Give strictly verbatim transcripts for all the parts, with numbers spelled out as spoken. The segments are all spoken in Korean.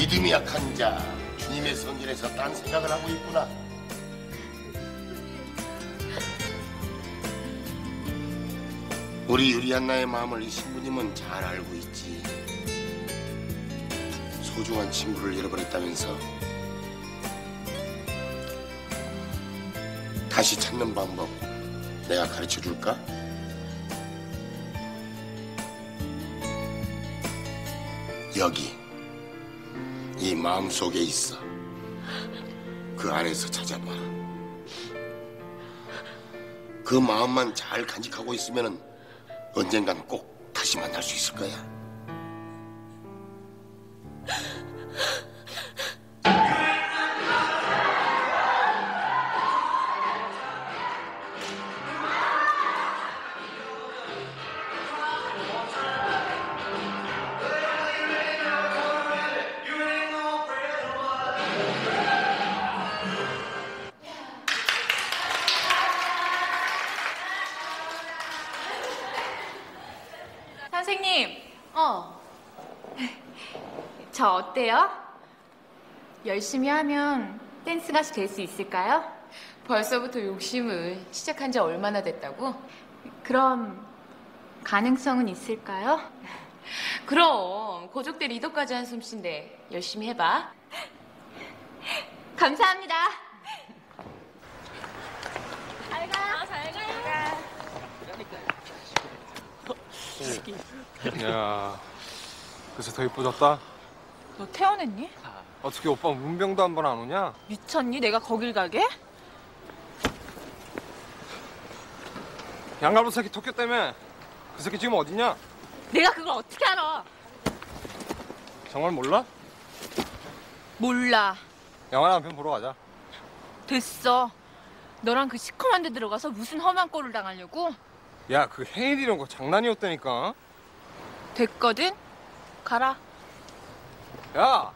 믿음이 약한 자, 주님의 성전에서 딴 생각을 하고 있구나. 우리 유리안나의 마음을 이 신부님은 잘 알고 있지. 소중한 친구를 잃어버렸다면서 다시 찾는 방법 내가 가르쳐 줄까? 여기 이 마음속에 있어. 그 안에서 찾아봐. 그 마음만 잘 간직하고 있으면 언젠간 꼭 다시 만날 수 있을 거야. 선생님, 어. 저 어때요? 열심히 하면 댄스 가수 될 수 있을까요? 벌써부터 욕심을 시작한 지 얼마나 됐다고? 그럼 가능성은 있을까요? 그럼 고족대 리더까지 한 솜씨인데 열심히 해봐. 감사합니다. 잘 가. 어, 잘 가요. 야, 그래서 더 이쁘졌다? 너 태어났니? 어떻게 오빠 문병도 한 번 안 오냐? 미쳤니? 내가 거길 가게? 양갈부 새끼 토끼 때문에 그 새끼 지금 어딨냐? 내가 그걸 어떻게 알아? 정말 몰라? 몰라. 영화나 한 편 보러 가자. 됐어. 너랑 그 시커먼 데 들어가서 무슨 험한 꼴을 당하려고? 야, 그 헤일 이런 거 장난이었다니까. 됐거든? 가라. 야!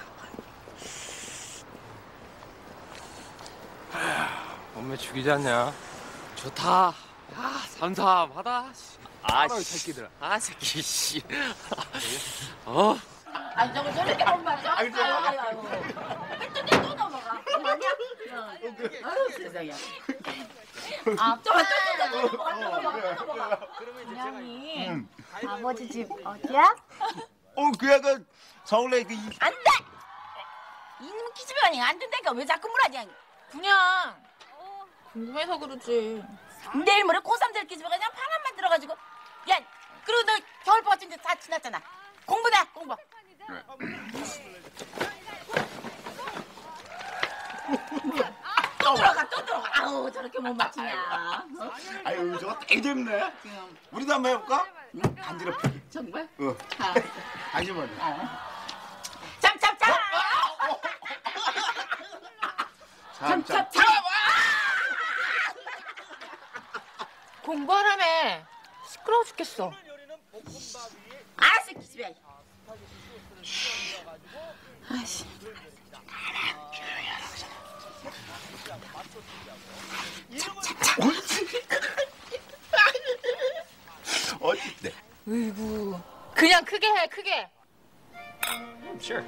몸매 죽이지 않냐? 좋다. 아, 삼삼하다. 아, 이 씨. 새끼들아. 아, 새끼, 씨. 어? 아니 저거 저렇게 못 맞아? 아이고 아이고 아이고 또 또 넘어가 아니야? 아유 세상에 아 또 또 넘어가 분양이 아버지 집 어디야? 어, 그야 그 서울에 그 안돼 이놈 기집애니 안 된다니까 왜 자꾸 물하냐 그냥 궁금해서 그러지. 내일 모레 고삼 될 기집애가 그냥 바람만 들어가지고 야 그리고 너 겨울방학 같은데 다 지났잖아 공부다 공부 또 들어가 또 들어가 아우 저렇게 못 맞추냐 어? 아유 저거 되게 재밌네. 우리도 한번 해볼까? 응? 간지럽히기. 정말? 어. 아, 아주머니. 참참참 참참참 공부하라며. 시끄러워 죽겠어. 아 새끼 집에 아이씨 참참참 어디? 으이구. 그냥 크게 해, 크게. Sure.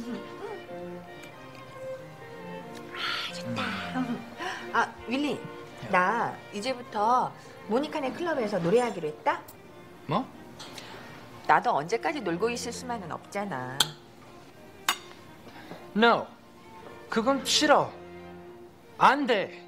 아, 윌리, 나 이제부터 모니카네 클럽에서 노래하기로 했다? 뭐? 나도 언제까지 놀고 있을 수만은 없잖아. No. 그건 싫어. 안 돼.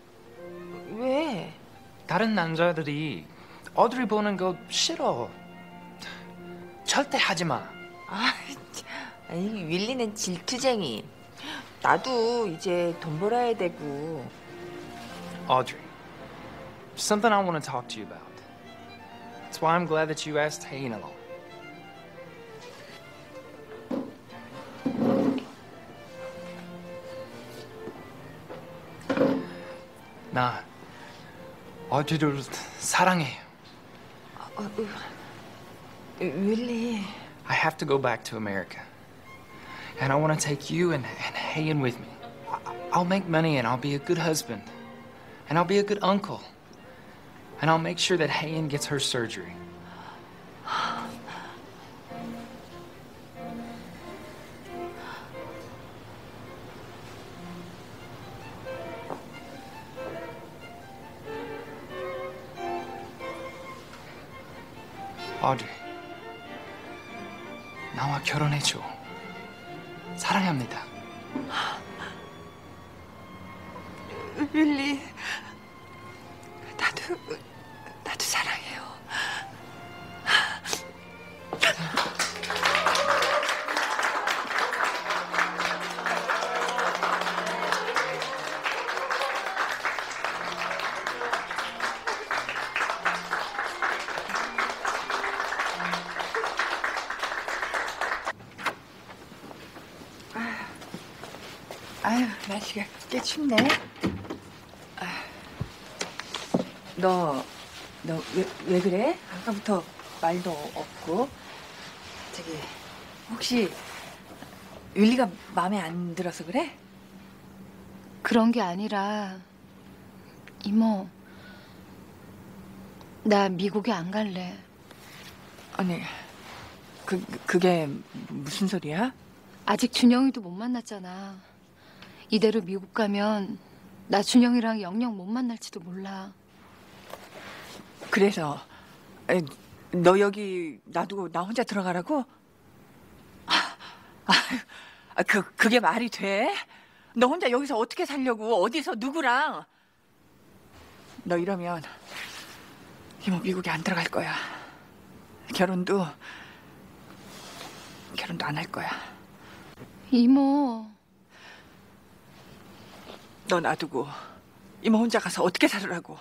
왜? 다른 남자들이 어드리 보는 거 싫어. 절대 하지 마. 아, 아이, 윌리는 질투쟁이. 나도 이제 돈 벌어야 되고. Audrey, something I want to talk to you about. That's why I'm glad that you asked Hayden along. 나 어디를 사랑해. 어, 어, 윌리. I have to go back to America. And I want to take you and, and Hayen with me. I, I'll make money and I'll be a good husband. And I'll be a good uncle. And I'll make sure that Hayen gets her surgery. Audrey, 나와 결혼해줘. 사랑합니다. 윌리, 나도 나도 사랑해요. 아유, 날씨가 꽤 춥네. 너, 너 왜, 왜 그래? 아까부터 말도 없고. 저기, 혹시 윌리가 마음에 안 들어서 그래? 그런 게 아니라 이모, 나 미국에 안 갈래. 아니, 그, 그게 무슨 소리야? 아직 준영이도 못 만났잖아. 이대로 미국 가면 나 준영이랑 영영 못 만날지도 몰라. 그래서 에, 너 여기 놔두고 나 혼자 들어가라고? 아, 아, 그, 그게 말이 돼? 너 혼자 여기서 어떻게 살려고? 어디서 누구랑? 너 이러면 이모 미국에 안 들어갈 거야. 결혼도 결혼도 안 할 거야. 이모. 너 놔두고 이모 혼자 가서 어떻게 살으라고?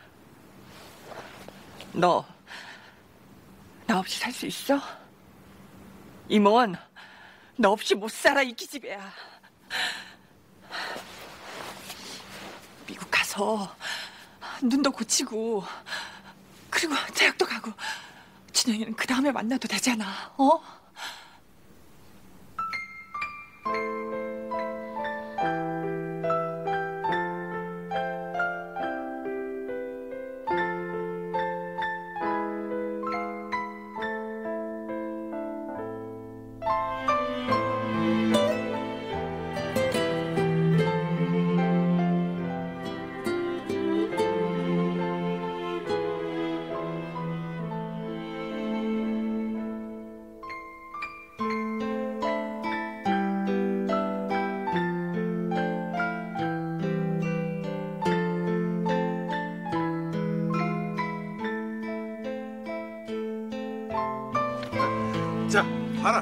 너 나 없이 살 수 있어? 이모는 너 없이 못 살아. 이 기집애야. 미국 가서 눈도 고치고 그리고 대학도 가고 준영이는 그 다음에 만나도 되잖아. 어? 자, 봐라.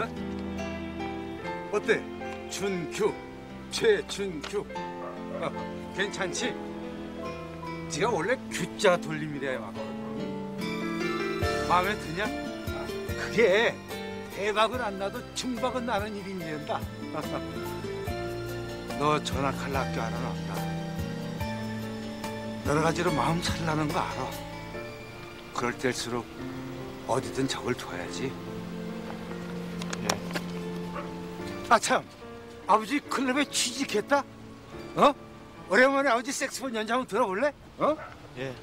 어? 어때? 준규, 최준규. 어, 괜찮지? 네가 원래 규자 돌림이래야 막. 마음에 드냐? 그게 대박은 안 나도 중박은 나는 일이 된다. 너 전학할 학교 알아? 없다. 여러 가지로 마음 살라는 거 알아. 그럴 때일수록 어디든 적을 둬야지. 아 참, 아버지 클럽에 취직했다? 어? 오랜만에 아버지 색스폰 연주 한번 들어볼래? 어? 예.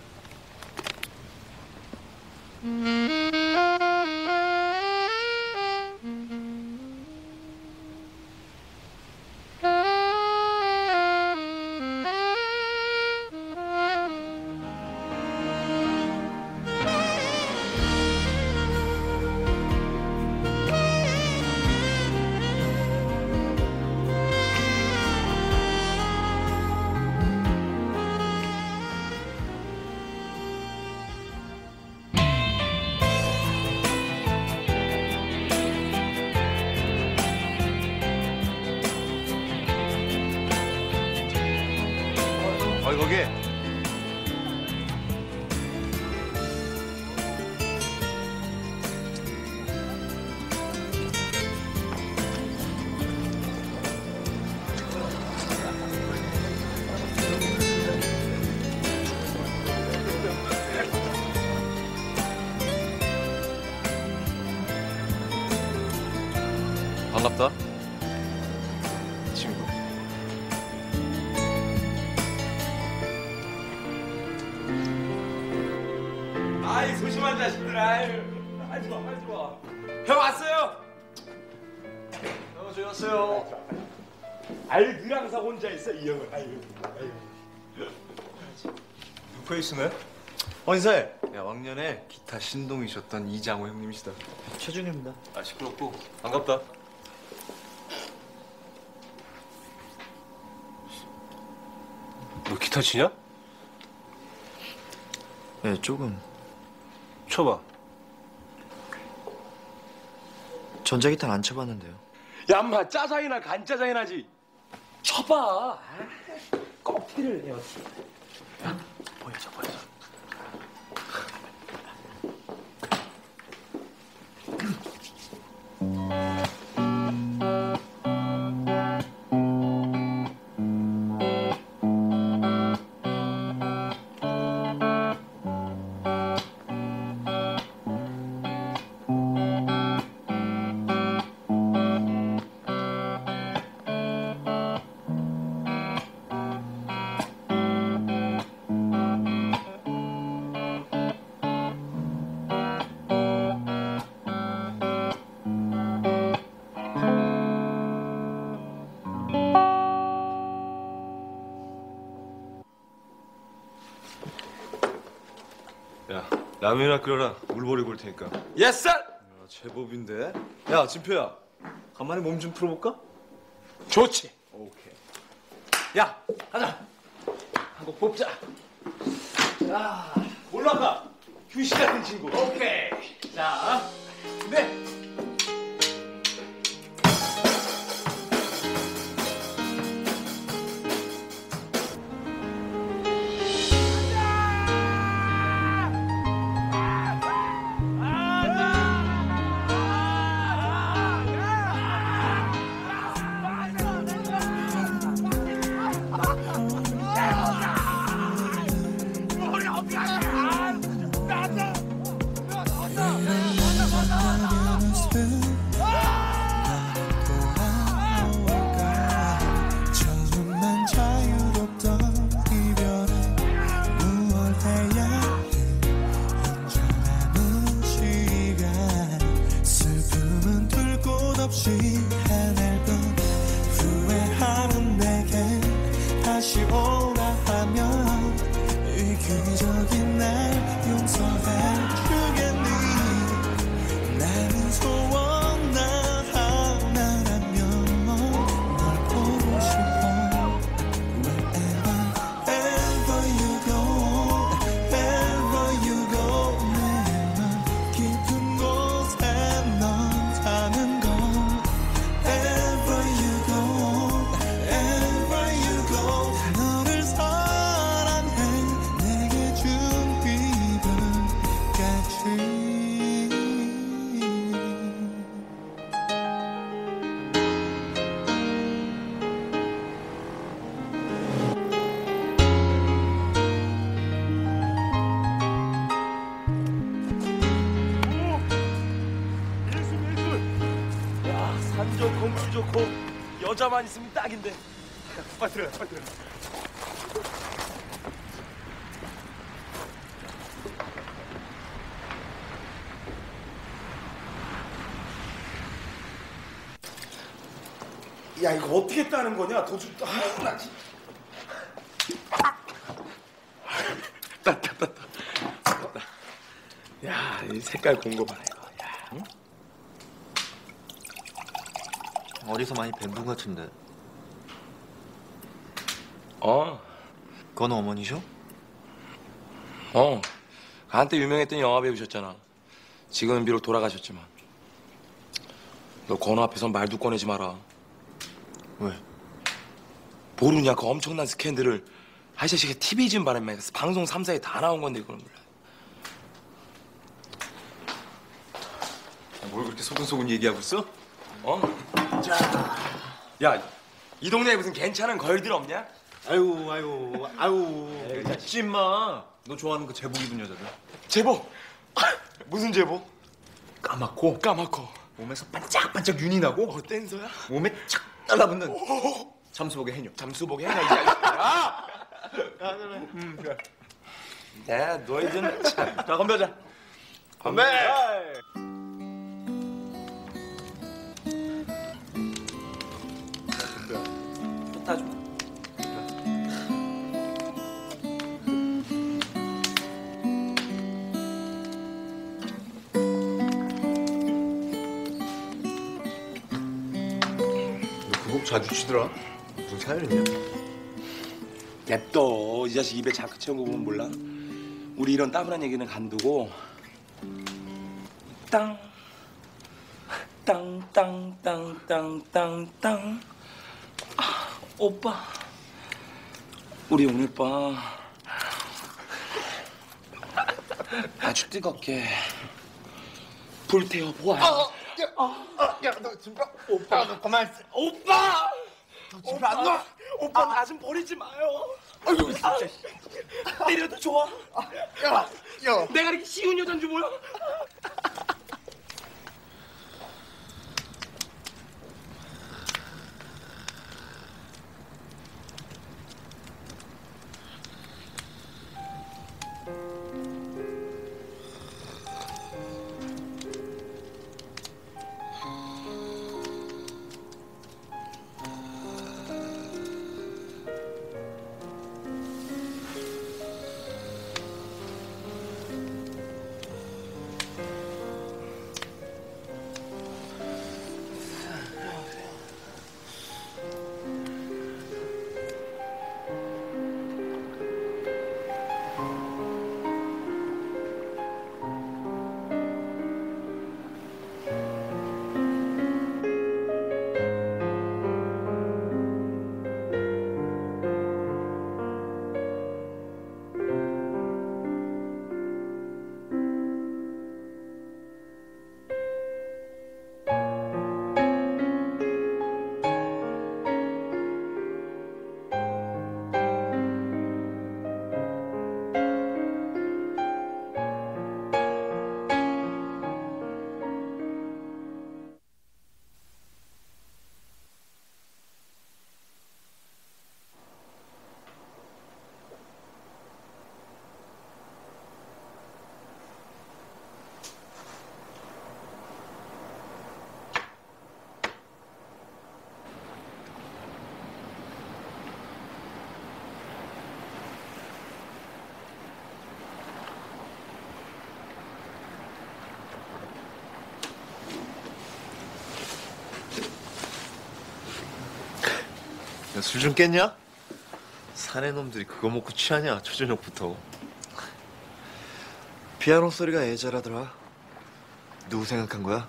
어이 거기. 반갑다, 친구. 아이 소심한 자식들. 아유, 빨리 와, 빨리 와. 형 왔어요. 형 저기 왔어요. 아유, 늘 항상 혼자 있어 이 형은. 아유, 아유. 페이스네. 어, 인사해. 야, 왕년에 기타 신동이셨던 이장호 형님이시다. 최준입니다. 아 시끄럽고 반갑다. 너 기타 치냐? 네, 조금. 쳐봐. 전자기타는 안 쳐봤는데요. 야, 인마 짜장이나 간짜장이나지. 쳐봐. 꼭 티를 내요. 보여줘, 보여줘. 야, 라면이나 끓여라. 물 버리고 올 테니까. 예스! 야, 제법인데? 야, 진표야. 간만에 몸 좀 풀어볼까? 좋지. 오케이. 야, 가자. 한 곡 뽑자. 자, 올라가. 휴식 같은 친구. 오케이. 자, 네. 처음만 자유롭던 이별은 무얼 해야 인정하는 시간 슬픔은 둘 곳 없이 하늘 뿐 후회하는 내게 다시 오라 하면 이 기적인 날 용서해 주겠니 나는 소원 나 하나라면 널 보고 싶어 Wherever, ever you go Wherever you go 내 맘 깊은 곳에 넌 사는 걸 Ever you go Ever you go 너를 사랑해 내게 준 이별까지 야, 산 좋고 물 좋고 여자만 있으면 딱인데. 야, 빨리 들어가, 빨리 들어가. 야, 이거 어떻게 따는 거냐? 도주. 아유, 나 진짜. 땄다, 땄다. 땄다. 야, 이 색깔 공고 봐라 이거. 야, 응? 어디서 많이 뵌 분 같은데. 어, 그건 어머니셔? 어. 한때 유명했던 영화배우셨잖아. 지금은 비록 돌아가셨지만. 너 건우 앞에선 말도 꺼내지 마라. 왜? 모르냐, 그 엄청난 스캔들을. 아, 이 자식이 티비 좀 바람에 방송 삼 사에 다 나온 건데 그걸 몰라. 뭘 그렇게 소근소근 얘기하고 있어? 어? 자, 야, 이 동네에 무슨 괜찮은 걸들 없냐? 아유, 아유, 아유. 있지, 임마. 너 좋아하는 그 제복 입은 여자들. 제복. 무슨 제복? 까맣고 까맣고 몸에서 반짝반짝 윤이 나고 어, 댄서야? 몸에 착 달라붙는 잠수복의 해녀. 잠수복 해놔, 이 자식아. 야! 음, 그래. 야, 너희 좀 참. 자, 건배하자. 건배! 좋다, 좀. 자주 치더라. 무슨 사연 있냐? 냅둬. 이 자식 입에 자크 채운 거 보면 몰라? 우리 이런 따분한 얘기는 간두고 땅, 땅, 땅, 땅, 땅, 땅, 땅. 아, 오빠, 우리 오늘 밤 아주 뜨겁게 불태워 보아요. 어, 야, 너 진짜 오빠, 너 그만. 오빠, 너 집에 안 놔. 오빠 나 좀 버리지 마요. 아이고 진짜. 때려도 좋아. 야, 야. 내가 이렇게 쉬운 여잔 줄 몰라? 술 좀 깼냐? 사내 놈들이 그거 먹고 취하냐? 초저녁부터. 피아노 소리가 애절하더라. 누구 생각한 거야?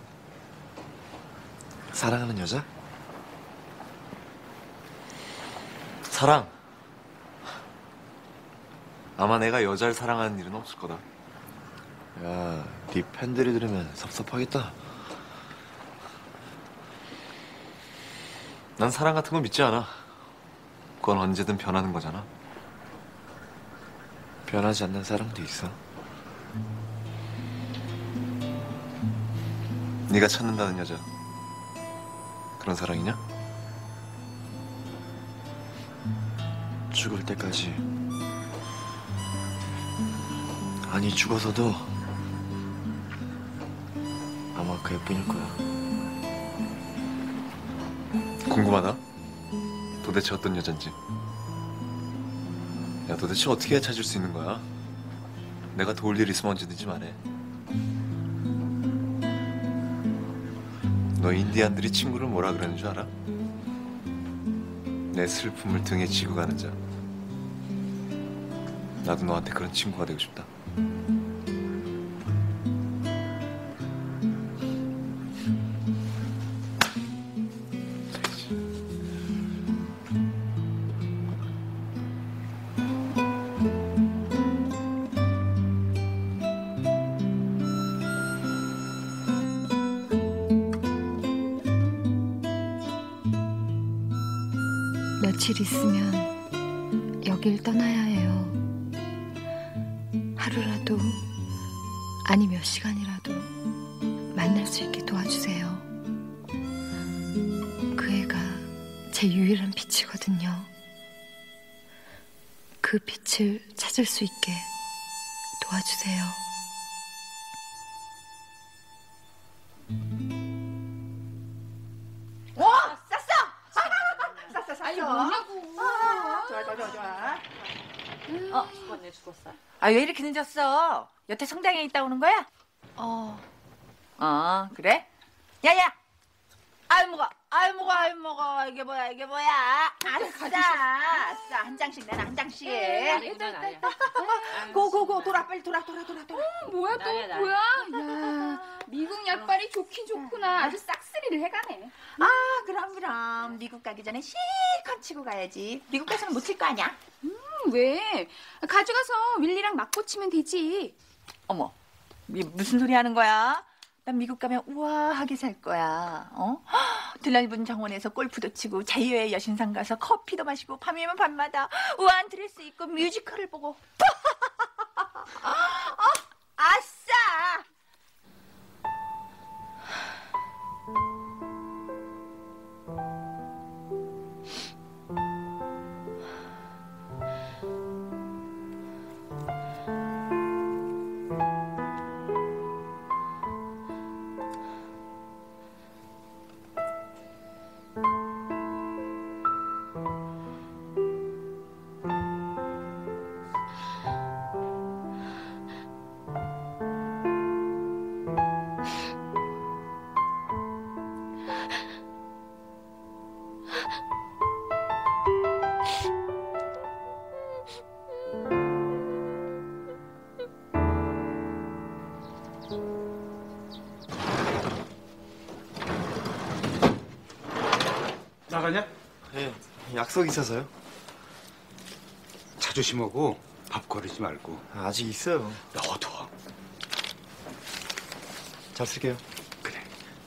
사랑하는 여자? 사랑. 아마 내가 여자를 사랑하는 일은 없을 거다. 야, 네 팬들이 들으면 섭섭하겠다. 난 사랑 같은 거 믿지 않아. 그건 언제든 변하는 거잖아. 변하지 않는 사랑도 있어. 네가 찾는다는 여자, 그런 사랑이냐? 죽을 때까지. 아니, 죽어서도 아마 그애뿐일 거야. 궁금하다. 도대체 어떤 여잔지. 야, 도대체 어떻게 찾을 수 있는 거야? 내가 도울 일 있으면 언제든지 말해. 너 인디안들이 친구를 뭐라 그러는 줄 알아? 내 슬픔을 등에 지고 가는 자. 나도 너한테 그런 친구가 되고 싶다. 며칠 있으면 여길 떠나야 해요. 하루라도 아니 몇 시간이라도 만날 수 있게 도와주세요. 그 애가 제 유일한 빛이거든요. 그 빛을 찾을 수 있게 도와주세요. 오! 쌌어! 쌌어, 쌌어. 아니 뭐냐고. 아, 좋아, 좋아, 좋아, 좋아. 어 죽었네 죽었어. 아, 왜 이렇게 늦었어? 여태 성당에 있다 오는 거야? 어, 어, 그래? 야야! 아이 먹어, 아이 먹어, 아이 먹어. 이게 뭐야, 이게 뭐야? 아싸, 아싸. 한 장씩 내놔, 한 장씩. 고고고 돌아, 빨리 돌아, 돌아, 돌아, 돌아. 뭐야 또 나야, 나야. 뭐야? 야 미국 약발이 좋긴 좋구나. 아주 싹쓸이를 해가네. 아, 그럼 그럼 미국 가기 전에 실컷 치고 가야지. 미국 가서는 못 칠 거 아니야? 음, 왜? 가져가서 윌리랑 맞고 치면 되지. 어머, 이 무슨 소리 하는 거야? 난 미국 가면 우아하게 살 거야. 어? 드넓은 정원에서 골프도 치고 자유의 여신상 가서 커피도 마시고 밤이면 밤마다 우아한 드레스 입고 뮤지컬을 보고. 어, 아싸. 나가냐? 예, 약속 있어서요. 차 조심하고 밥 거르지 말고. 아직 있어요. 넣어둬. 잘 쓸게요. 그래.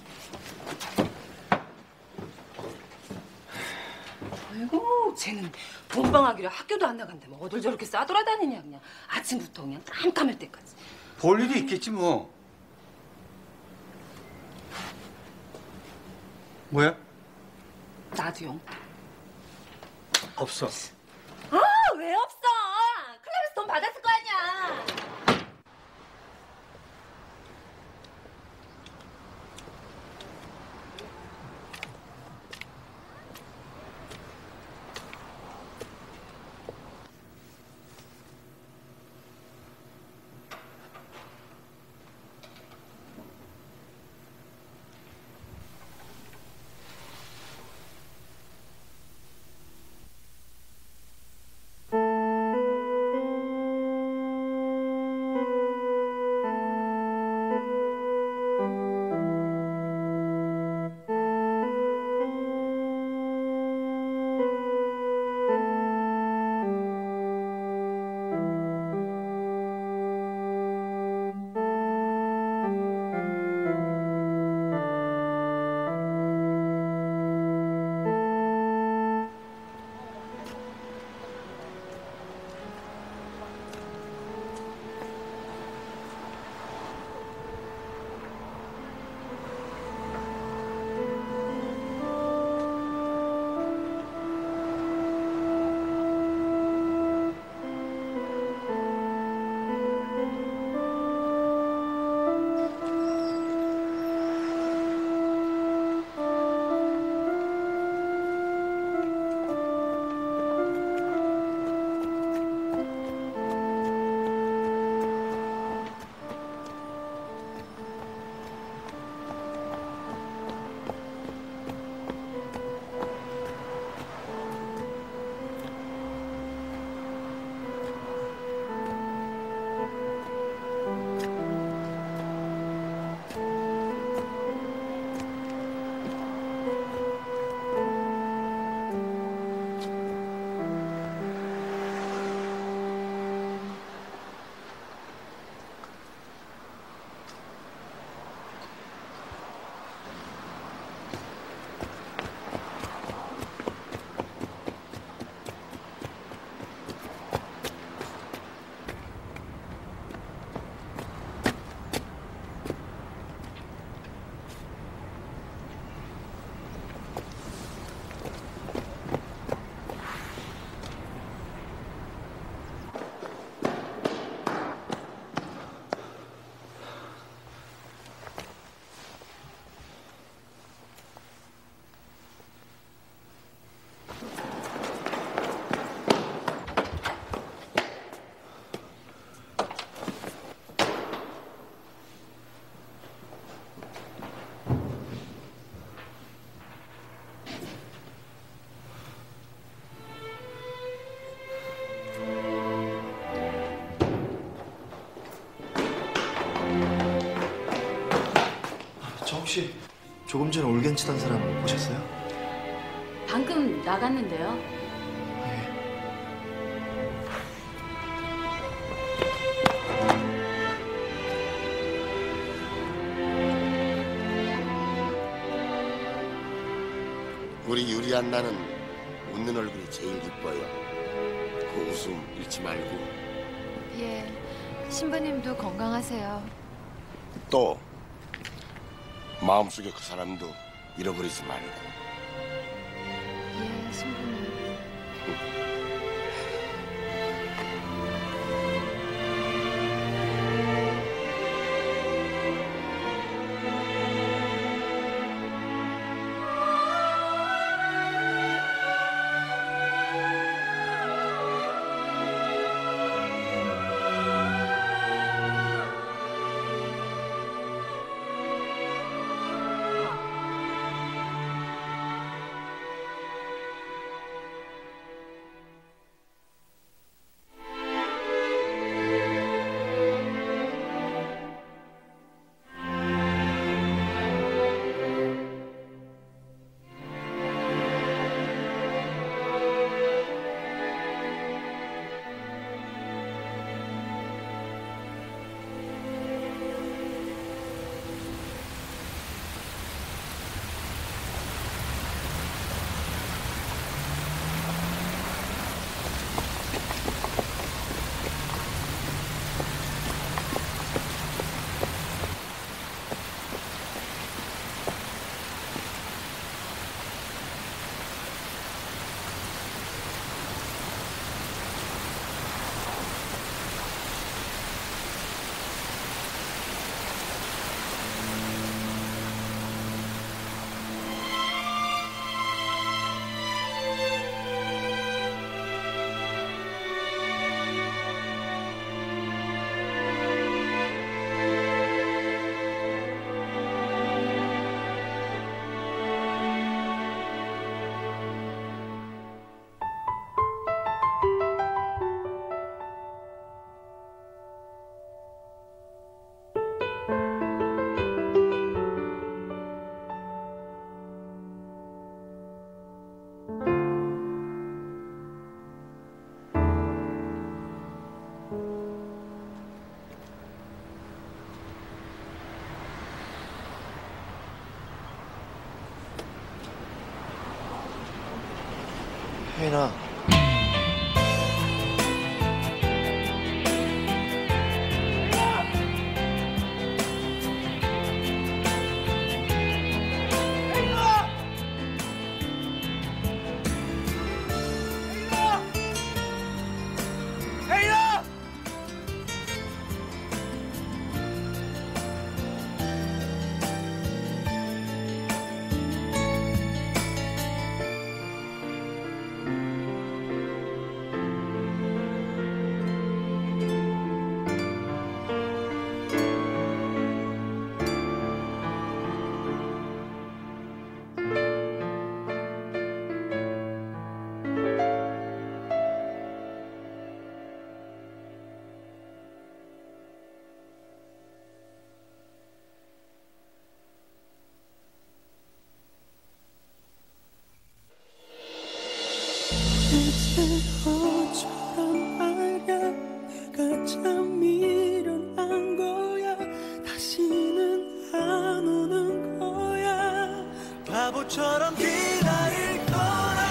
아이고, 쟤는 본방학이라 학교도 안 나간다며 어딜 저렇게 싸돌아다니냐 그냥. 아침부터 그냥 깜깜할 때까지. 볼 일이 있겠지 뭐. 뭐야? 나도요. 없어. 아, 왜 없어? 클럽에서 돈 받았을 거 아니야. 혹시 조금 전에 울견 치던 사람 보셨어요? 방금 나갔는데요. 우리 유리한 나는 웃는 얼굴이 제일 이뻐요. 그 웃음 잃지 말고. 예, 신부님도 건강하세요. 또 마음속에 그 사람도 잃어버리지 말고. 예, 신부님. 혜인아. 어처럼 말야 내가 참 미련한 거야 다시는 안 오는 거야 바보처럼 기다릴 거라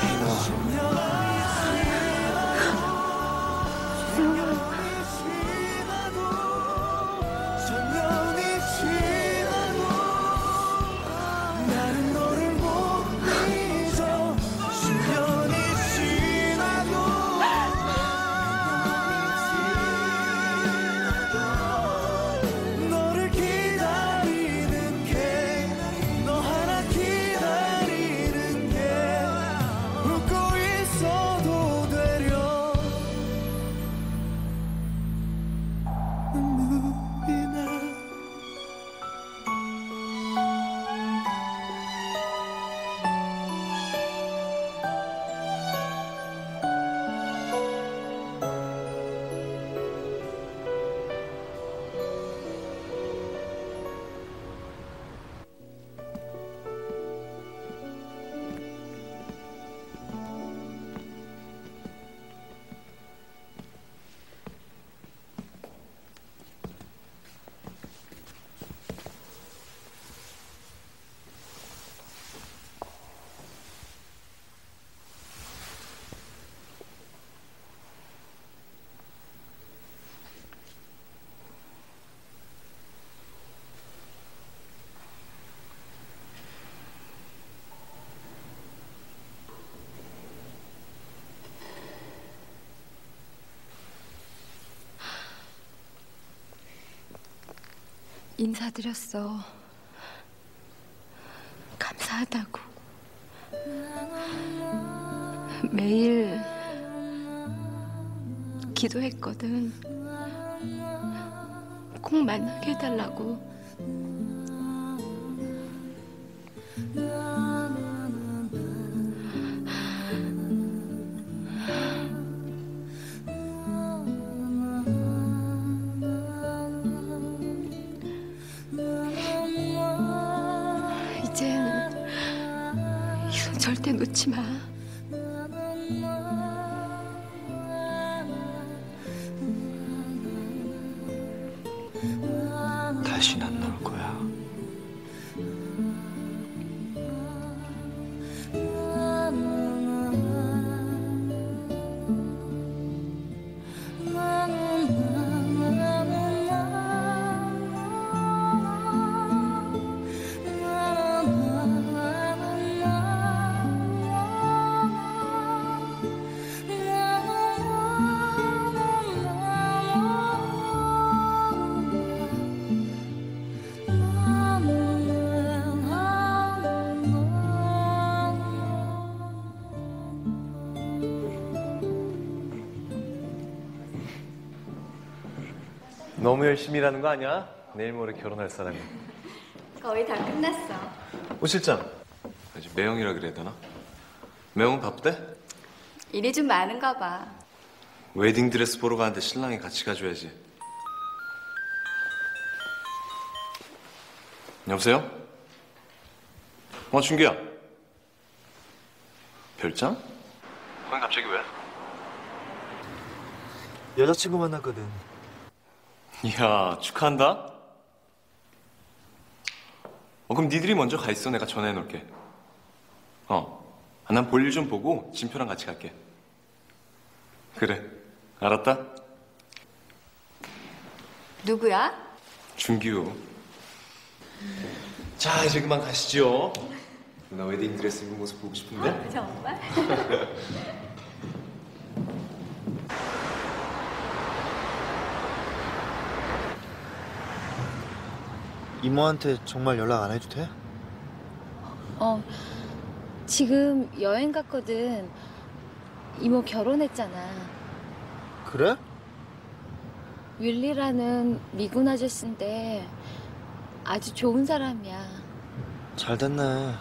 인사드렸어. 감사하다고. 매일 기도했거든. 꼭 만나게 해달라고. 이젠 이 손 절대 놓지 마. 다신 안 나올 거야. 너무 열심히 일하는 거 아니야? 내일 모레 결혼할 사람이. 거의 다 끝났어. 오 실장. 아직 매형이라 그래야 되나? 매형은 바쁘대? 일이 좀 많은가 봐. 웨딩드레스 보러 가는데 신랑이 같이 가줘야지. 여보세요? 어, 준규야. 별장? 거긴 갑자기 왜? 여자친구 만났거든. 이야, 축하한다. 어, 그럼 니들이 먼저 가 있어. 내가 전화해 놓을게. 어, 난 볼일 좀 보고 진표랑 같이 갈게. 그래, 알았다. 누구야? 준규. 자, 이제 그만 가시죠. 나 웨딩드레스 입은 모습 보고 싶은데? 어, 정말? 이모한테 정말 연락 안 해도 돼? 어, 지금 여행 갔거든. 이모 결혼했잖아. 그래? 윌리라는 미군 아저씨인데 아주 좋은 사람이야. 잘 됐네.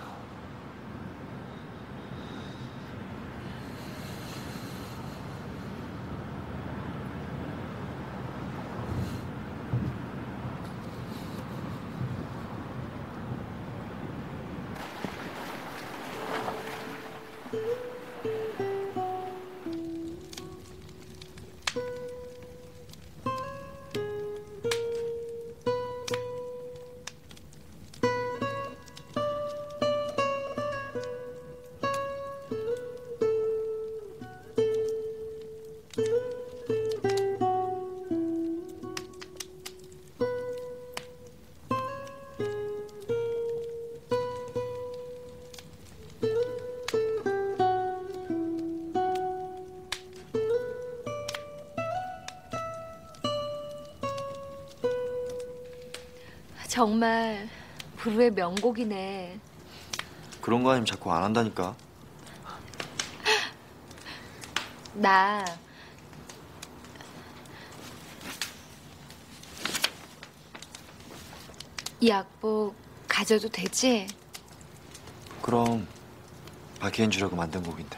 정말 부르의 명곡이네. 그런 거 아니면 자꾸 안 한다니까. 나 이 악보 가져도 되지? 그럼 박혜인 주려고 만든 곡인데.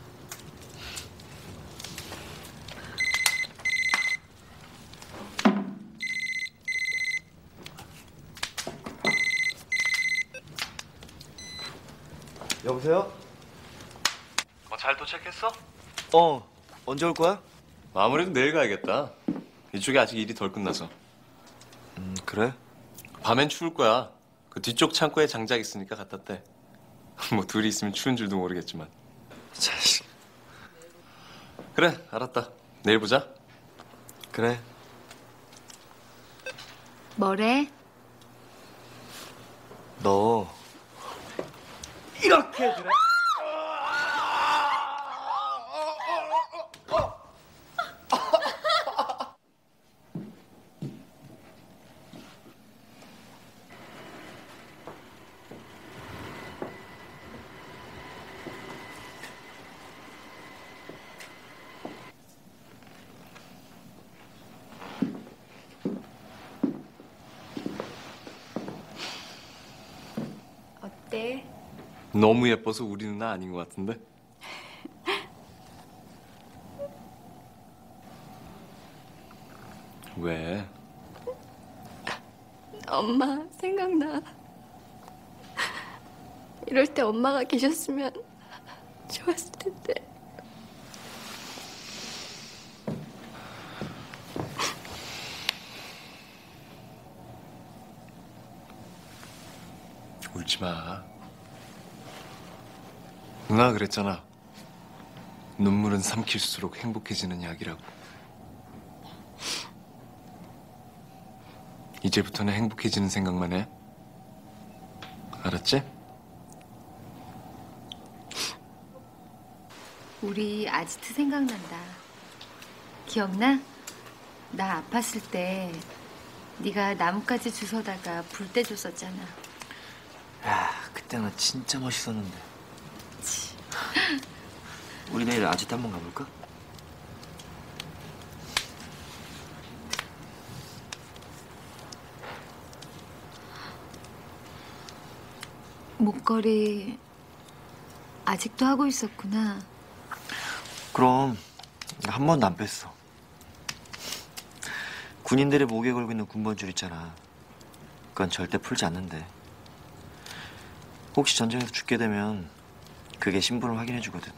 여보세요? 어, 잘 도착했어? 어, 언제 올 거야? 아무래도 내일 가야겠다. 이쪽에 아직 일이 덜 끝나서. 음, 그래? 밤엔 추울 거야. 그 뒤쪽 창고에 장작 있으니까 갖다 대. 뭐 둘이 있으면 추운 줄도 모르겠지만. 자식. 그래, 알았다. 내일 보자. 그래. 뭐래? 너 이렇게 그래. 어때? 너무 예뻐서 우리 누나 아닌 것 같은데? 왜? 엄마 생각나. 이럴 때 엄마가 계셨으면 좋았을 텐데. 울지 마. 누나가 그랬잖아. 눈물은 삼킬수록 행복해지는 약이라고. 이제부터는 행복해지는 생각만 해. 알았지? 우리 아지트 생각난다. 기억나? 나 아팠을 때 네가 나뭇가지 주워다가 불 때 줬었잖아. 야, 그때 나 진짜 멋있었는데. 우리 내일 아지트 한번 가볼까? 목걸이 아직도 하고 있었구나. 그럼 한 번도 안 뺐어. 군인들의 목에 걸고 있는 군번줄 있잖아. 그건 절대 풀지 않는데. 혹시 전쟁에서 죽게 되면 그게 신분을 확인해 주거든.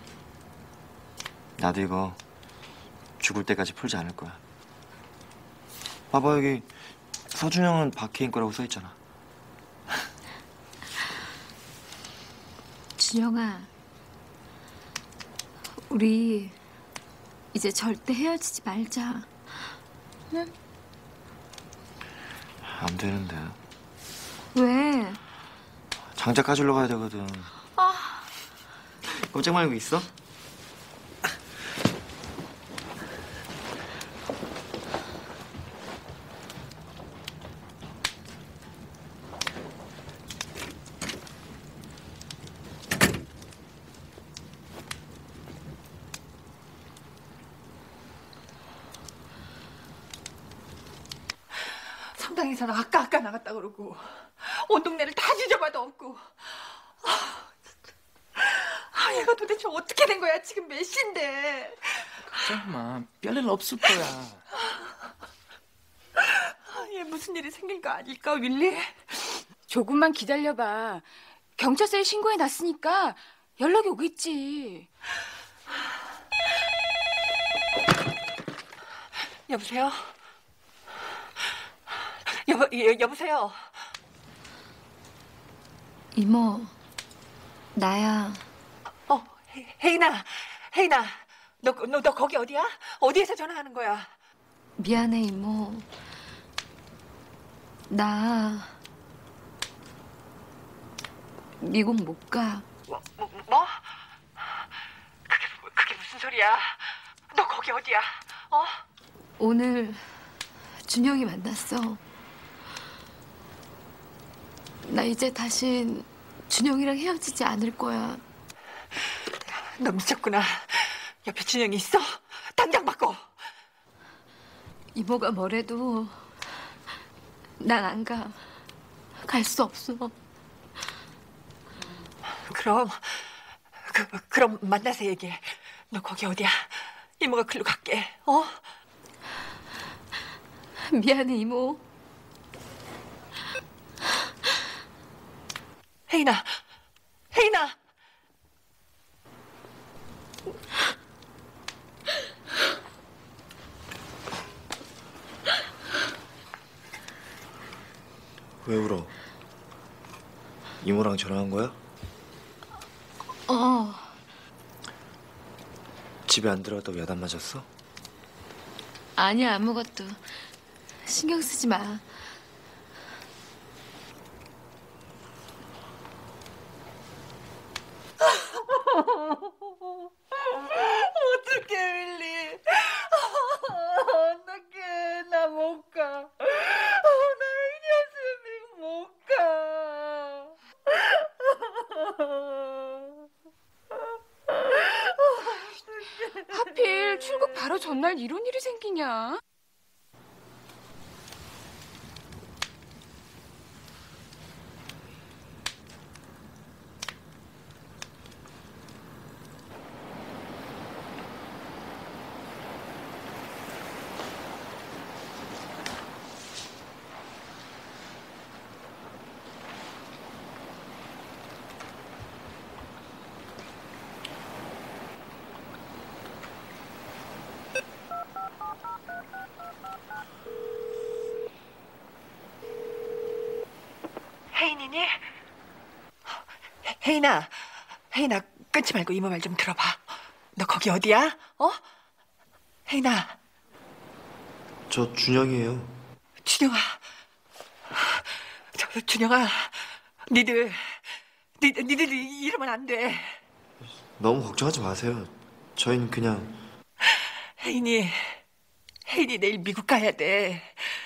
나도 이거 죽을 때까지 풀지 않을 거야. 봐봐, 여기 서준영은 박해인 거라고 써 있잖아. 준영아, 우리 이제 절대 헤어지지 말자. 응? 안 되는데. 왜? 장작 가지러 가야 되거든. 아, 꼼짝 말고 있어? 성당에서는 아까 아까 나갔다 그러고 온 동네를 다 뒤져봐도 없고. 아, 아, 얘가 도대체 어떻게 된 거야? 지금 몇 시인데? 걱정 마. 별일 없을 거야. 아, 얘 무슨 일이 생긴 거 아닐까, 윌리? 조금만 기다려봐. 경찰서에 신고해놨으니까 연락이 오겠지. 여보세요? 여보, 여, 여보세요? 이모, 나야. 어, 혜, 혜인아, 혜인아, 너, 너, 너 거기 어디야? 어디에서 전화하는 거야? 미안해, 이모. 나 미국 못 가. 뭐? 뭐? 뭐? 그게, 그게 무슨 소리야? 너 거기 어디야? 어? 오늘 준영이 만났어. 나 이제 다신 준영이랑 헤어지지 않을 거야. 너 미쳤구나. 옆에 준영이 있어? 당장 바꿔. 이모가 뭐래도 난 안 가. 갈 수 없어. 그럼 그, 그럼 만나서 얘기해. 너 거기 어디야? 이모가 글로 갈게. 어? 미안해, 이모. 혜인아, 혜인아. 왜 울어? 이모랑 전화한 거야? 어. 집에 안 들어갔다고 야단 맞았어? 아니야, 아무것도. 신경 쓰지 마. 어떡해, 윌리. 어떡해, 나 못 가. 나 이 녀석이 못 가. 하필 출국 바로 전날 이런 일이 생기냐? 혜인이? 혜인아, 혜인아 끊지 말고 이모 말 좀 들어봐. 너 거기 어디야? 어? 혜인아. 저 준영이에요. 준영아. 저 준영아. 니들, 니, 니들 이러면 안 돼. 너무 걱정하지 마세요. 저희는 그냥... 혜인이, 혜인이 내일 미국 가야 돼.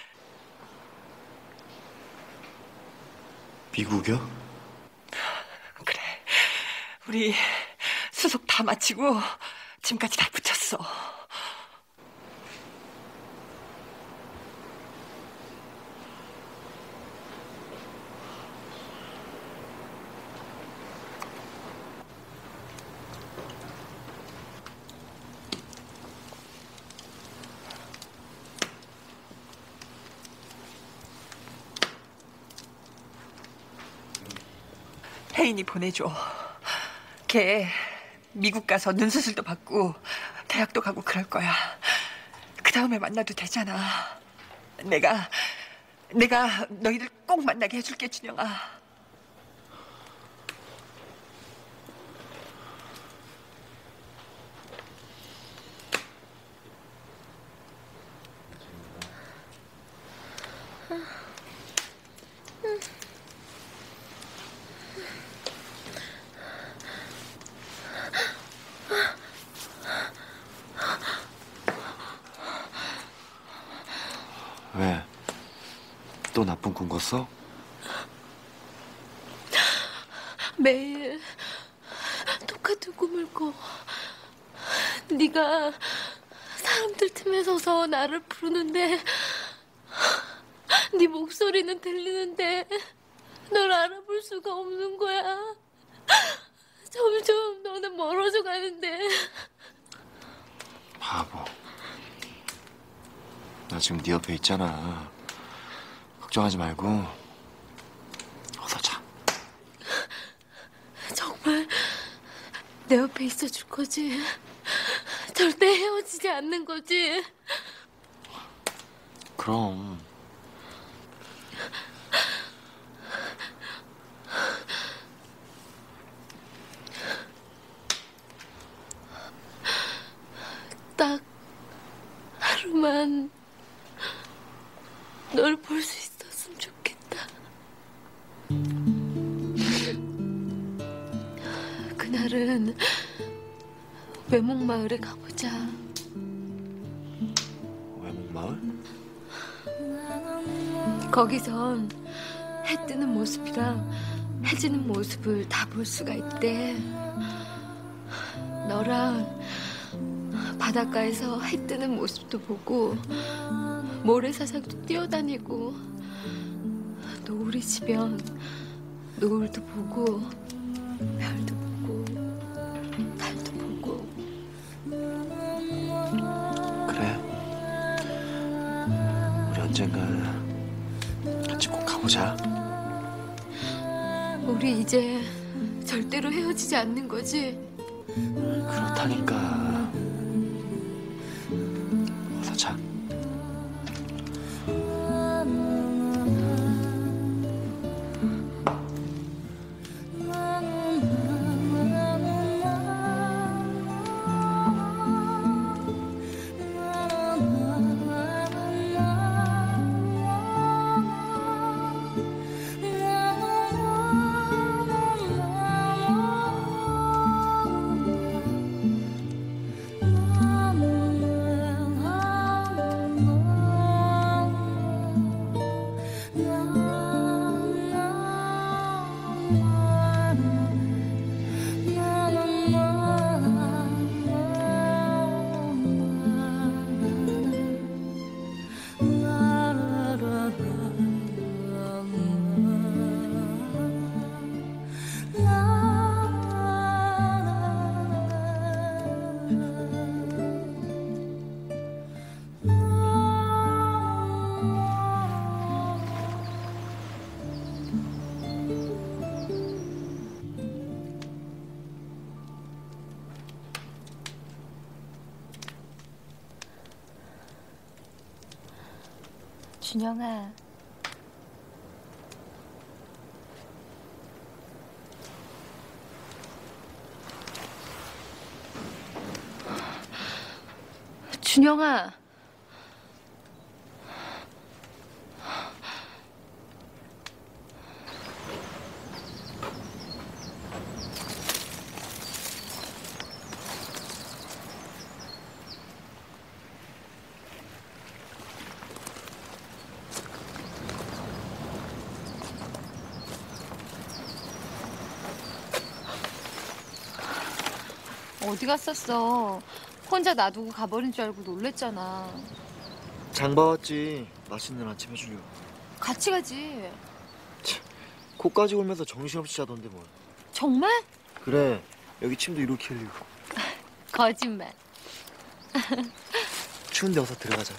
미국이요? 그래. 우리 수속 다 마치고 짐까지 다 붙였어. 혜인이 보내줘. 걔 미국 가서 눈 수술도 받고 대학도 가고 그럴 거야. 그 다음에 만나도 되잖아. 내가 내가 너희들 꼭 만나게 해줄게, 준영아. 왜? 또 나쁜 꿈 꿨어? 매일 똑같은 꿈을 꿔. 네가 사람들 틈에 서서 나를 부르는데 네 목소리는 들리는데 널 알아볼 수가 없는 거야. 점점 너는 멀어져 가는데. 바보. 나 지금 네 옆에 있잖아. 걱정하지 말고 어서 자. 정말 내 옆에 있어줄 거지? 절대 헤어지지 않는 거지? 그럼. 딱 하루만 널 볼 수 있었으면 좋겠다. 그날은 외목마을에 가보자. 외목마을? 거기선 해 뜨는 모습이랑 해 지는 모습을 다 볼 수가 있대. 너랑 바닷가에서 해 뜨는 모습도 보고 모래사장도 뛰어다니고 노을이 지면 노을도 보고 별도 보고 달도 보고. 그래. 우리 언젠가 같이 꼭 가보자. 우리 이제 절대로 헤어지지 않는 거지? 그렇다니까. 어서 자. 준영아, 준영아. 어디 갔었어? 혼자 놔두고 가버린 줄 알고 놀랬잖아. 장 봐왔지. 맛있는 아침 해주려고. 같이 가지. 코까지 울면서 정신없이 자던데 뭘. 정말? 그래. 여기 침도 이렇게 흘리고. 거짓말. 추운데 어서 들어가자.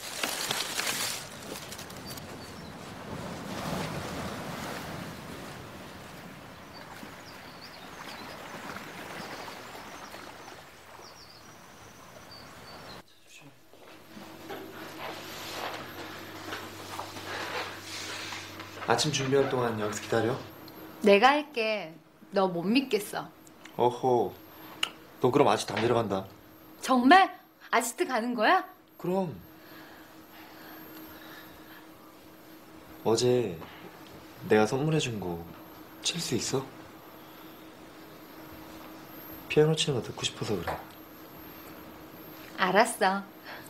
아침 준비할 동안 여기서 기다려? 내가 할게. 너 못 믿겠어. 어허. 너 그럼 아직 안 내려간다. 정말? 아지트 가는 거야? 그럼. 어제 내가 선물해준 거 칠 수 있어? 피아노 치는 거 듣고 싶어서 그래. 알았어.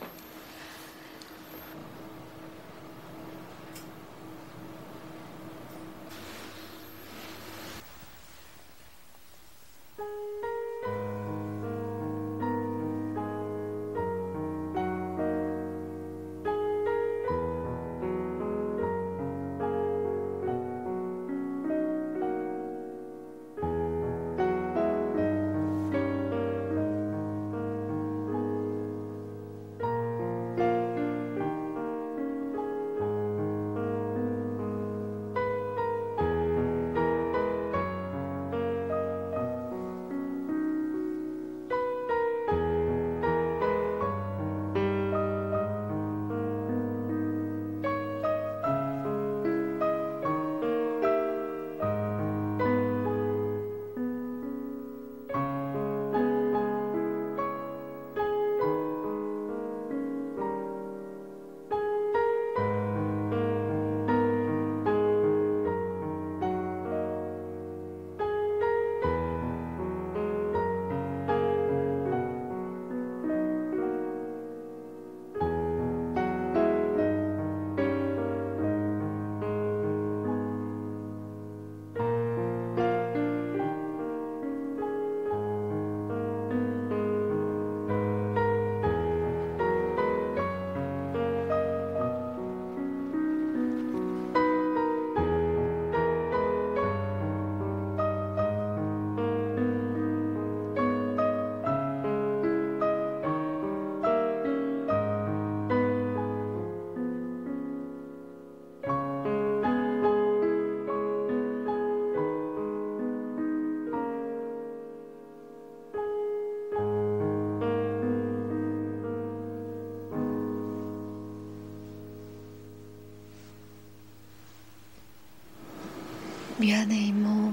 미안해, 이모.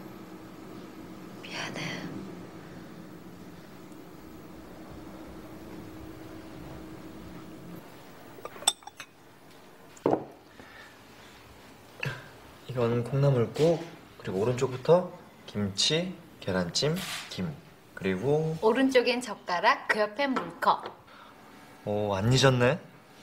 미안해. 이건 콩나물국, 그리고 오른쪽부터 김치, 계란찜, 김, 그리고 오른쪽엔 젓가락, 그 옆엔 물컵. 오, 안 잊었네.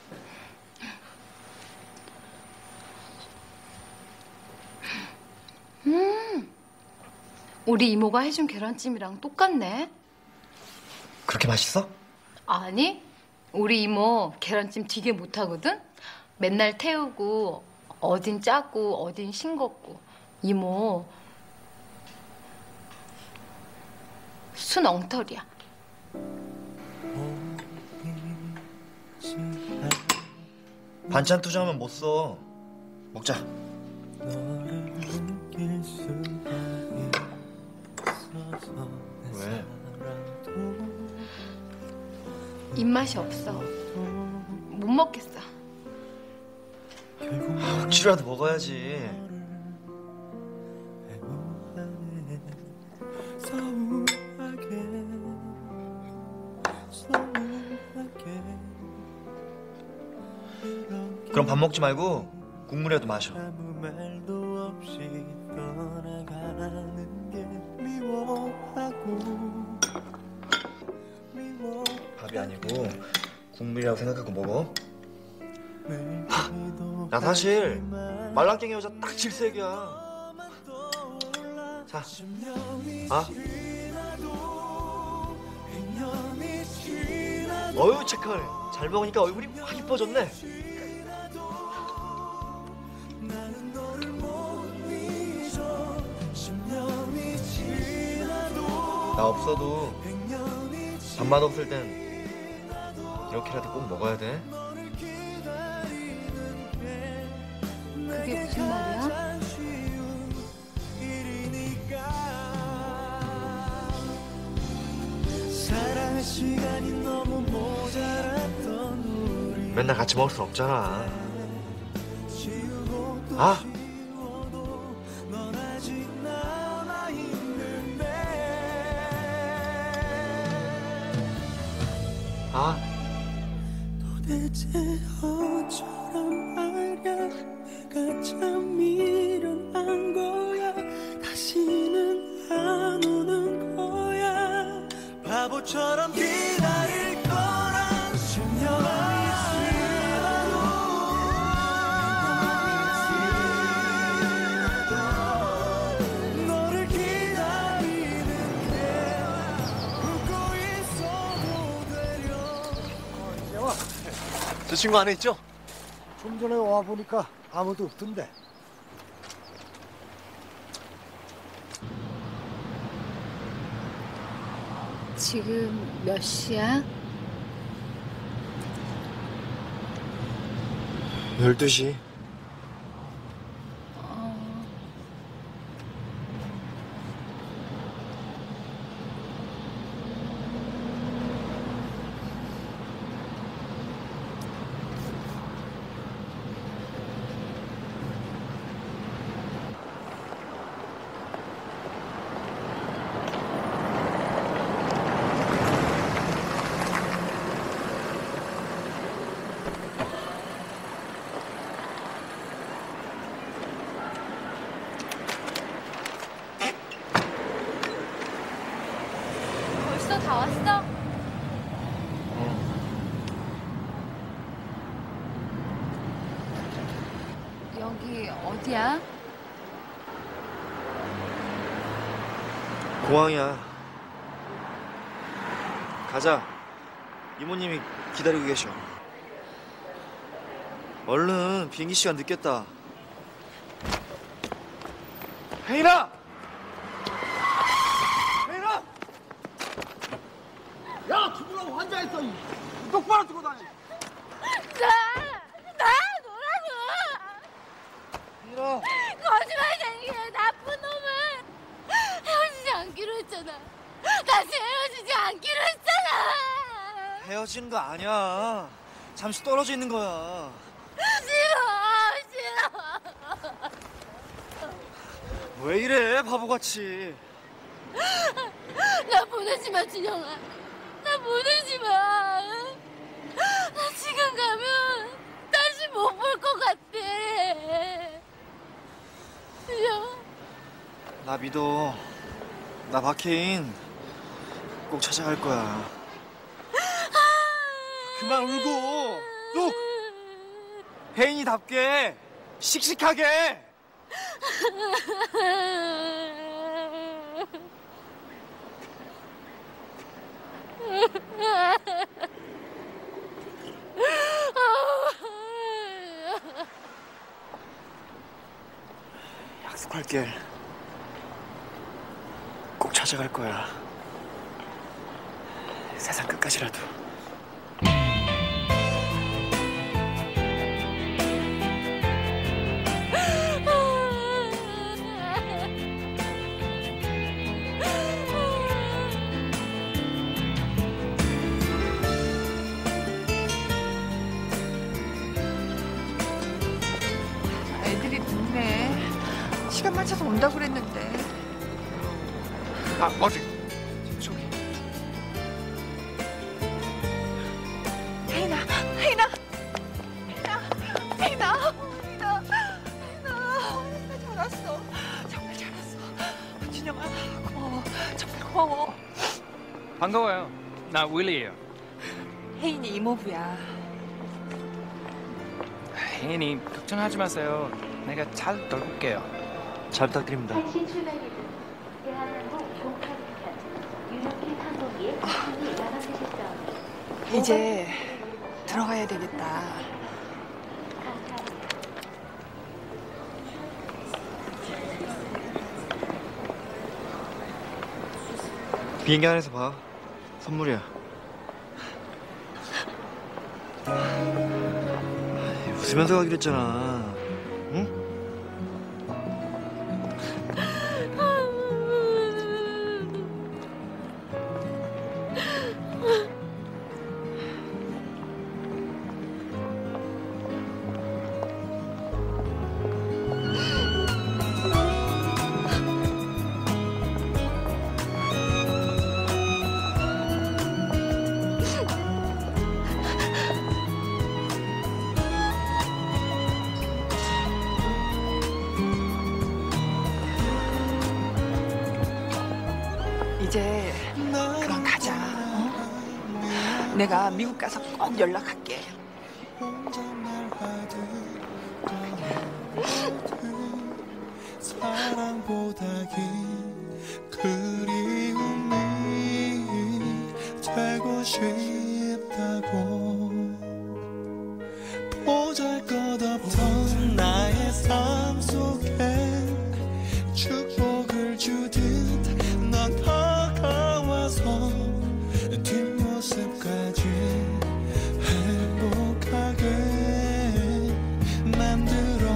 음, 우리 이모가 해준 계란찜이랑 똑같네. 그렇게 맛있어? 아니, 우리 이모 계란찜 되게 못하거든? 맨날 태우고 어딘 짜고 어딘 싱겁고. 이모 순 엉터리야. 반찬 투정하면 못 써. 먹자. 왜? 입맛이 없어. 못 먹겠어. 아, 억지로라도 먹어야지. 서운하게 서운하게 그럼 밥 먹지 말고 국물이라도 마셔. 아무 말도 없이 떠나가는 게 미워하고 미워. 밥이 아니고 국물이라고 생각하고 먹어. 하, 나 사실 말랑깽이 여자 딱 질색이야. 자, 아. 어휴 체칼, 잘 먹으니까 얼굴이 확 이뻐졌네. 나 없어도 밥맛 없을 땐 이렇게라도 꼭 먹어야 돼. 그게 무슨 말이야? 사랑할 시간이 너무 모자랐던 우리 맨날 같이 먹을 순 없잖아. 아! 넌 아직 남아있는데 아! 도대체 어쩌란 말야. 내가 참 미련한 거야. 다시는 안 오는 거야. 바보처럼 기다릴 거란 신념이 지나도 너를 기다리는 게 웃고 있어도 되려. 저 친구 안에 있죠? 좀 전에 와보니까 아무도 없던데. 지금 몇 시야? 열두 시. 어... 벌써 다 왔어? 여기 어디야? 공항이야. 가자. 이모님이 기다리고 계셔. 얼른 비행기 시간 늦겠다. 혜인아! 혜인아! 야, 죽으라고 환자했어. 똑바로 두고 다녀. 나! 나 놀아줘! 거짓말쟁이야, 나쁜 놈은! 헤어지지 않기로 했잖아. 다시 헤어지지 않기로 했잖아! 헤어지는 거 아니야. 잠시 떨어져 있는 거야. 싫어, 싫어! 왜 이래, 바보같이. 나 보내지 마, 준영아. 나 보내지 마. 나 지금 가면 다시 못 볼 것 같아. 준영아. 나 믿어. 나 박혜인 꼭 찾아갈 거야. 그만 울고. 또 혜인이답게 씩씩하게. 약속할게. 꼭 찾아갈 거야. 세상 끝까지라도. 애들이 늦네. 시간 맞춰서 온다고 그랬는데. 아, 어디? 저기. 혜인아, 혜인아, 혜인아. 혜인아, 혜인아, 혜인아, 혜인아 잘 왔어. 정말 잘 왔어. 준영아, 고마워. 정말 고마워. 반가워요. 나 윌리예요. 혜인이 이모부야. 혜인이 걱정하지 마세요. 내가 잘 돌볼게요. 잘 부탁드립니다. 한시 출발입니다. 대한항공 종착편 유럽길 항공기에 승객이 나가셨습니다. 이제 들어가야 되겠다. 비행기 안에서 봐. 선물이야. 웃으면서 가기로 했잖아. 응? 이제 그만 가자. 어? 내가 미국 가서 꼭 연락할게. 사랑보다 긴 그리움이 되고 싶다고 보잘것없던 나의 삶 속에 축복을 주듯 넌 다가와서 뒷모습까지 행복하게 만들어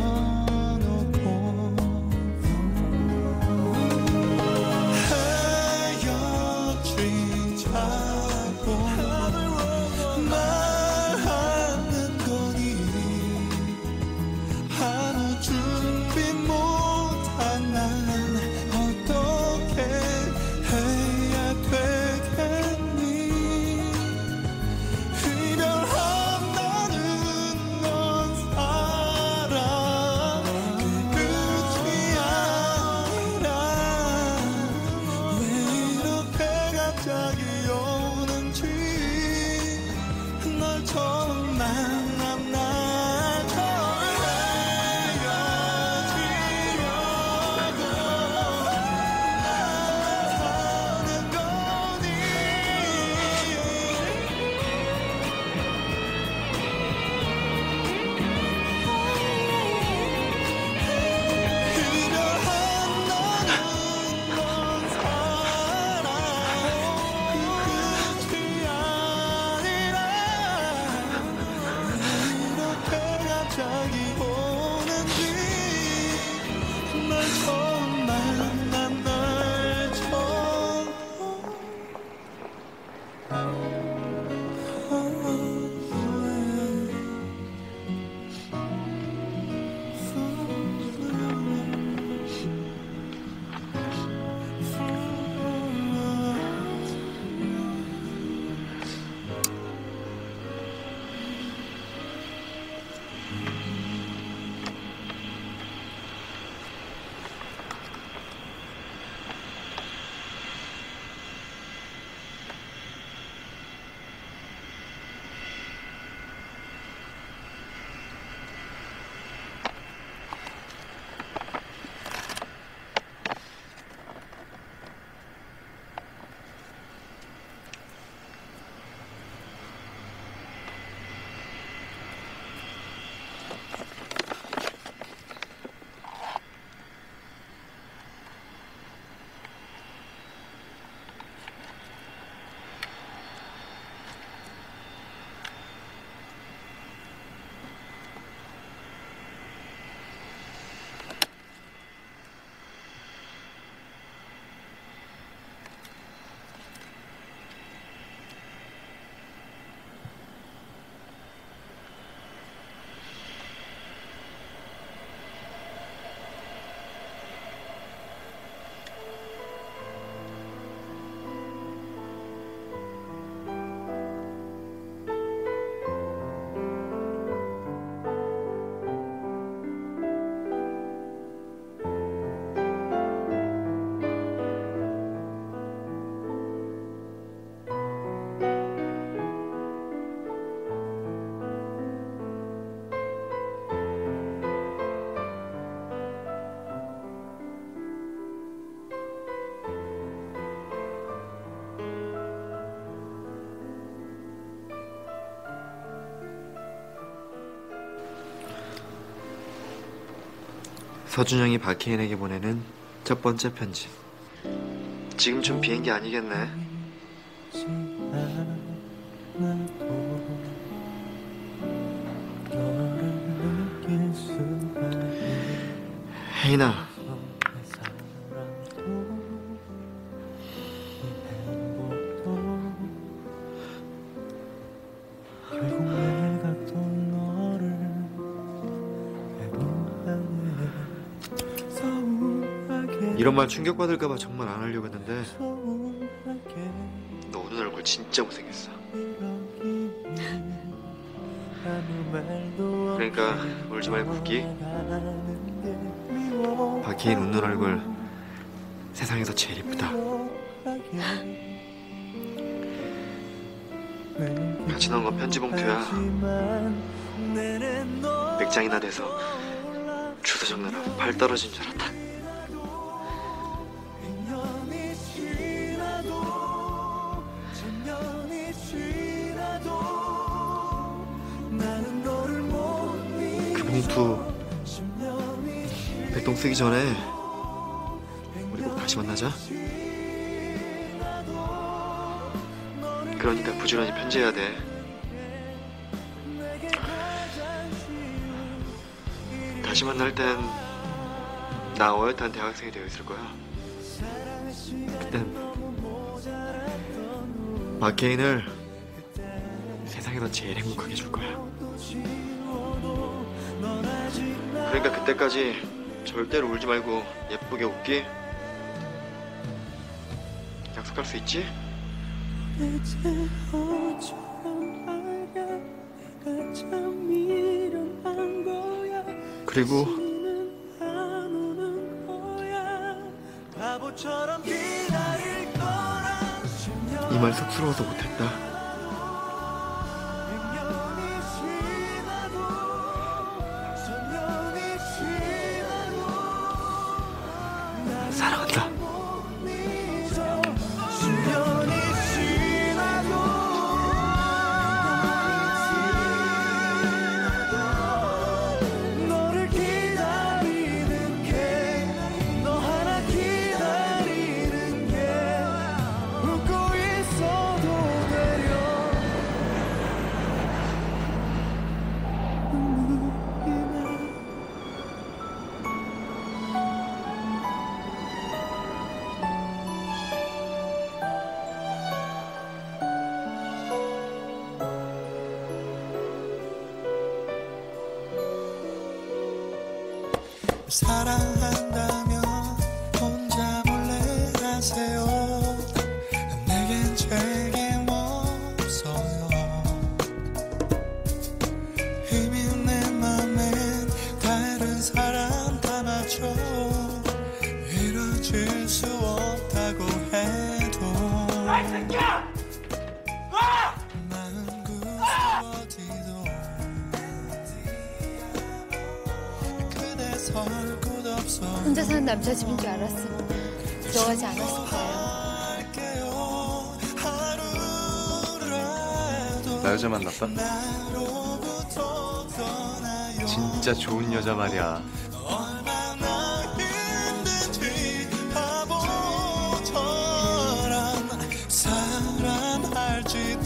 서준영이 박혜인에게 보내는 첫 번째 편지. 지금쯤 비행기 아니겠네. 혜인아, 이런 말 충격받을까봐 정말 안 하려고 했는데 너 오늘 얼굴 진짜 못생겼어. 그러니까 울지 말고 웃기. 박혜인 웃는 얼굴 세상에서 제일 이쁘다. 같이 넣은 건 편지 봉투야. 맥장이나 돼서 주소 적느라 발 떨어진 줄 알았다. 그 봉투 백동 쓰기 전에 우리 꼭 다시 만나자. 그러니까 부지런히 편지해야 돼. 다시 만날 땐 나 어엿한 대학생이 되어 있을 거야. 그땐 박혜인을 세상에서 제일 행복하게 해줄 거야. 그러니까 그때까지 절대로 울지 말고 예쁘게 웃기. 약속할 수 있지? 그리고 이 말 쑥스러워서 못했다. 사랑한다. 사랑한다면 혼자 몰래 하세요. 내겐 책임 없어요. 이미 내 맘엔 다른 사람 담아줘. 이뤄질 수 없다고 해도 아이 새끼야! 마음 그 어디도 혼자 사는 남자 집인 줄 알았으면 들어가지 않았을 거예요. 나 여자 만났다? 진짜 좋은 여자 말이야. 사랑할 짓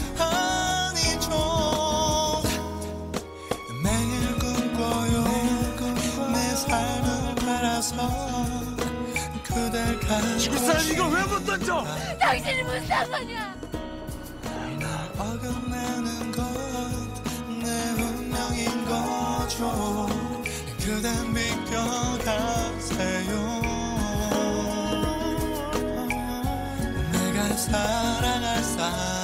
아니죠. 매일 꿈꿔요. 내 삶을 팔아서 그댈 가져. 집사람 이걸 왜 못 던져? 당신이 무슨 상관이야? 어긋나는 것 내 운명인 거죠. 그댄 비껴가세요. 내가 사랑할 사람